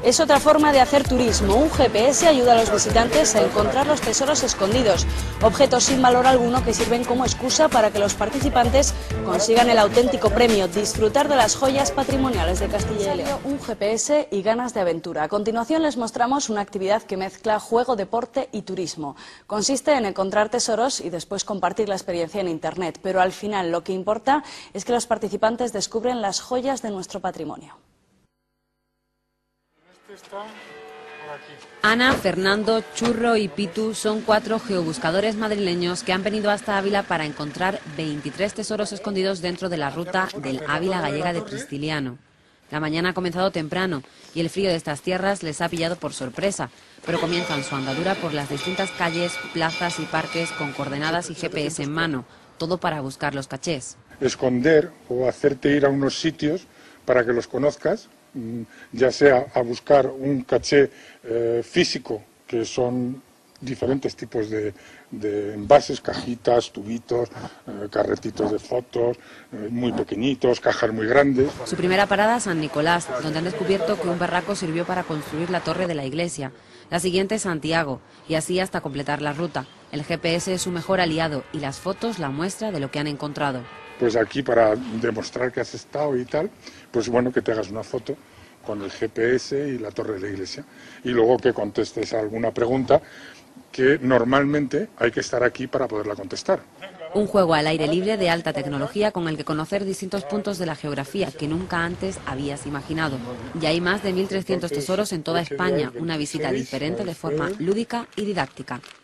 Es otra forma de hacer turismo. Un GPS ayuda a los visitantes a encontrar los tesoros escondidos, objetos sin valor alguno que sirven como excusa para que los participantes consigan el auténtico premio, disfrutar de las joyas patrimoniales de Castilla y León. Un GPS y ganas de aventura. A continuación les mostramos una actividad que mezcla juego, deporte y turismo. Consiste en encontrar tesoros y después compartir la experiencia en Internet, pero al final lo que importa es que los participantes descubren las joyas de nuestro patrimonio. Ana, Fernando, Churro y Pitu son 4 geobuscadores madrileños que han venido hasta Ávila para encontrar 23 tesoros escondidos dentro de la ruta del Ávila Gallega de Pristiliano. La mañana ha comenzado temprano y el frío de estas tierras les ha pillado por sorpresa, pero comienzan su andadura por las distintas calles, plazas y parques con coordenadas y GPS en mano, todo para buscar los cachés. Esconder o hacerte ir a unos sitios para que los conozcas, ya sea a buscar un caché físico, que son diferentes tipos de envases, cajitas, tubitos, carretitos de fotos, muy pequeñitos, cajas muy grandes. Su primera parada, San Nicolás, donde han descubierto que un barraco sirvió para construir la torre de la iglesia. La siguiente, Santiago, y así hasta completar la ruta. El GPS es su mejor aliado y las fotos la muestra de lo que han encontrado. Pues aquí, para demostrar que has estado y tal, pues bueno, que te hagas una foto con el GPS y la torre de la iglesia y luego que contestes a alguna pregunta que normalmente hay que estar aquí para poderla contestar. Un juego al aire libre de alta tecnología con el que conocer distintos puntos de la geografía que nunca antes habías imaginado. Ya hay más de 1.300 tesoros en toda España, una visita diferente de forma lúdica y didáctica.